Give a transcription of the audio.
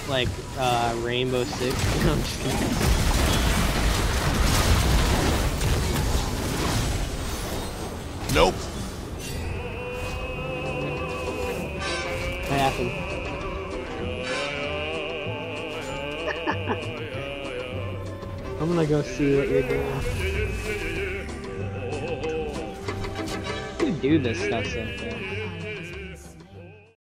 like Rainbow Six. No, I'm just kidding. Nope. What happened? I'm gonna go see what you're doing. You do this stuff, Cynthia.